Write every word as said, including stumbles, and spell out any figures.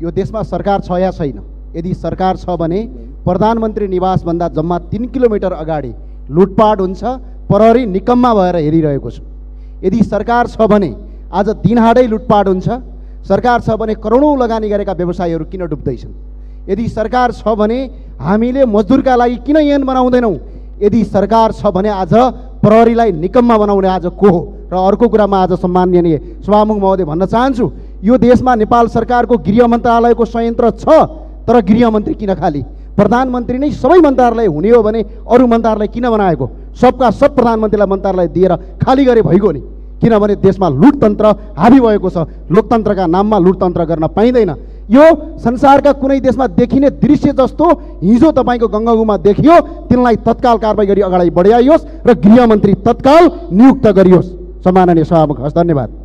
यो देशमा सरकार छ या छैन? यदि सरकार छ भने प्रधानमन्त्री निवासभन्दा जम्मा तीन किलोमिटर अगाडि लुटपाट हुन्छ, प्रहरी निकम्मा भएर हेरिरहेको छ। यदि सरकार छ भने आज दिनहाडै लुटपाट हुन्छ, सरकार छ भने करोडौँ लगानी गरेका व्यवसायीहरू किन डुब्दैछन्? यदि सरकार छ भने हामीले मजदुरका लागि किन ऐन बनाउँदैनौँ? यदि सरकार छ भने आज प्रहरीलाई निकम्मा बनाउने आज को हो? र अर्को कुरामा आज सम्माननीय सभामुख महोदय भन्न चाहन्छु, यो देशमा नेपाल सरकारको गृह मन्त्रालयको संयन्त्र छ, तर गृहमन्त्री किन खाली? प्रधानमन्त्री नै सबै मन्त्रालय हुने हो भने अरू मन्त्रालय किन बनाएको? सबका सब प्रधानमन्त्रीलाई मन्त्रालय दिएर खाली गरे भइगयो नि। किनभने देशमा लुटतन्त्र हाबी भएको छ। लोकतन्त्रका नाममा लुटतन्त्र गर्न पाइँदैन। यो संसारका कुनै देशमा देखिने दृश्य जस्तो हिजो तपाईँको गङ्गागुमा देखियो, तिनलाई तत्काल कारबाही गरी अगाडि बढाइयोस् र गृहमन्त्री तत्काल नियुक्त गरियोस्। सम्माननीय सभामुख, हस्, धन्यवाद।